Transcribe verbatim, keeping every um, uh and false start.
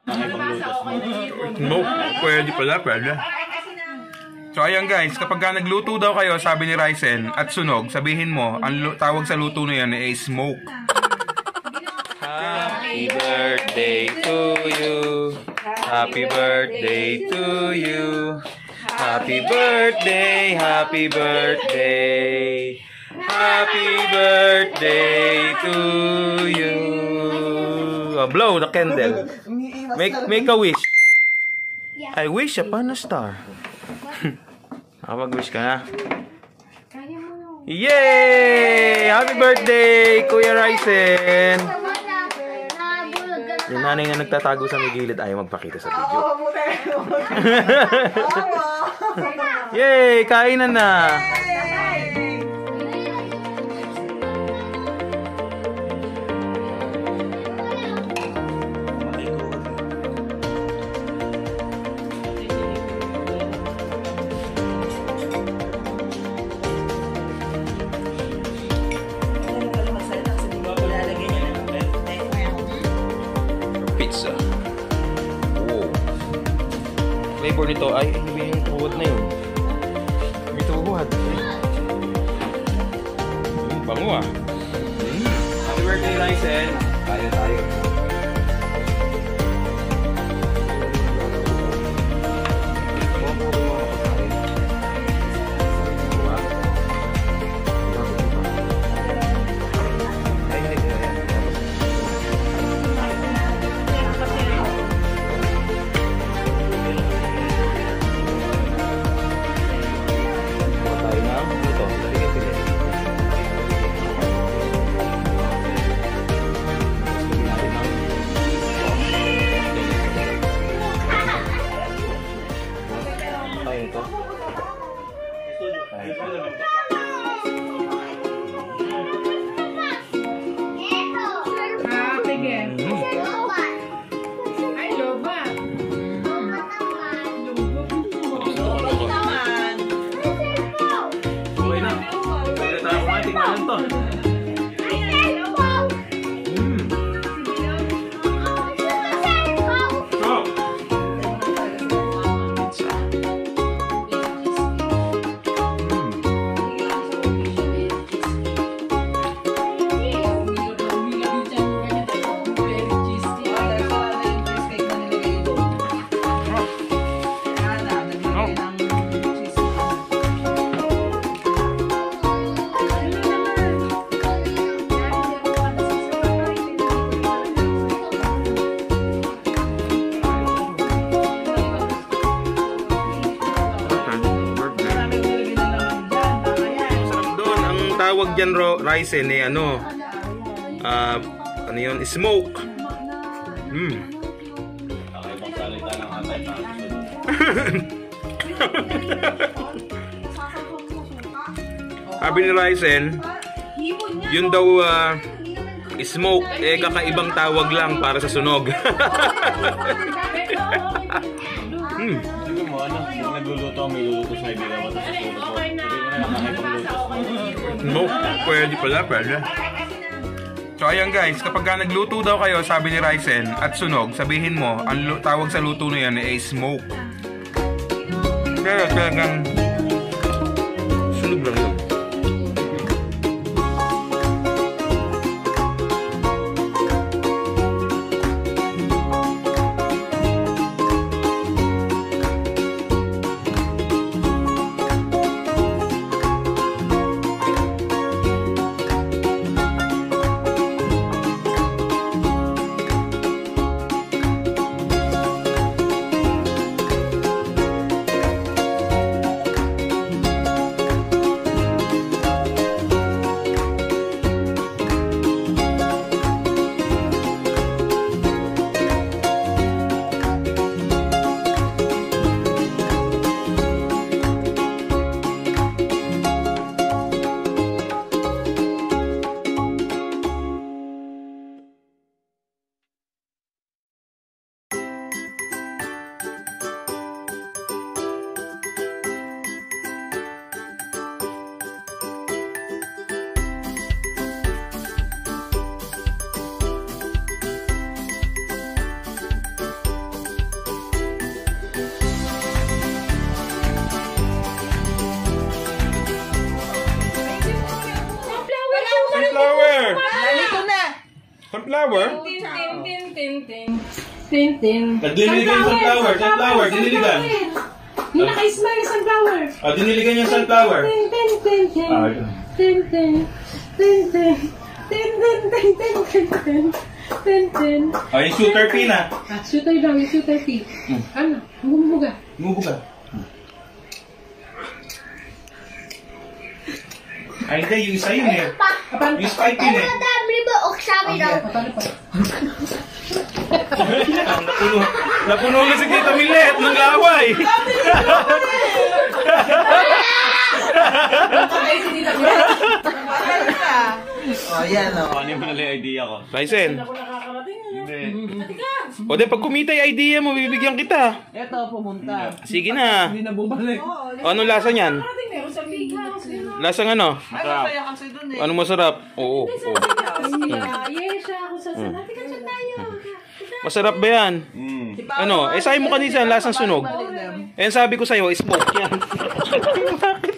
Smoke. Pwede pala, pwede. So ayan guys, kapag ka nagluto daw kayo, sabi ni Ryzen, at sunog, sabihin mo, ang tawag sa luto na yan ay smoke. Happy birthday to you. Happy birthday to you. Happy birthday, happy birthday. Happy birthday to you. Oh, blow the candle. Make make a wish. I wish upon a star. Mag-wish ka na. Yay! Happy birthday, Kuya Ryzen! Yung nanay nga nagtatago sa may gilid ayaw magpakita sa video. Yay! Kainan na! Pizza. Wow. Flavor nito ay hindi yung tuwad na yun. May tuwad. Hmm, bango ah. Hmm. Happy birthday, Ryzen. Kaya tayo. Tawag dyan, Ryzen, eh, ano, uh, ano yun, smoke. Hmm. Sabi ni Ryzen, yun daw, uh, smoke, eh, kakaibang tawag lang para sa sunog. Hmm. Siguro mo, ano, nagluluto, may luluto sa ibig ako sa sunog ko. Hindi mo na nakakipagluto. Smoke, pwede pala, pwede. So ayan guys, kapag ka nagluto daw kayo, sabi ni Ryzen, at sunog, sabihin mo, ang tawag sa luto na yan ay smoke. Kaya talagang sunog lang yun. sunflower. Tin, tin, tin, tin, tin. Tin, tin. Nagliligan yung sunflower. Sunflower, diniligan. Yung naka-smile, sunflower. Ah, diniligan yung sunflower. Tin, tin, tin, tin. Ah, ito. Tin, tin. Tin, tin. Tin, tin, tin, tin, tin, tin. Tin, tin. Ah, yung shooter pin ah. Ah, shooter daw, yung shooter pin. Ano? Bumubuga. Bumubuga. Ay, hindi. Yung isa yun eh. Yung spike pin eh. Patalo pa. Napuno, napuno na si Tita Millet ng laway. Oh, yan o. Ano yung pala yung idea ko? Raisen. Hindi. O de, pag kumita yung idea mo, bibigyan kita. Ito, pumunta. Sige na. Hindi na bumalik. O, anong lasa niyan? Lasang ano? Ay, masaya kasi dun eh. Anong masarap? Oo. oo. Yes, ako sa sanati ka siya tayo. Masarap ba yan? Mm. Ano? Eh, sabi mo kanina, lasang sunog. Eh, sabi ko sa'yo, smoke yan.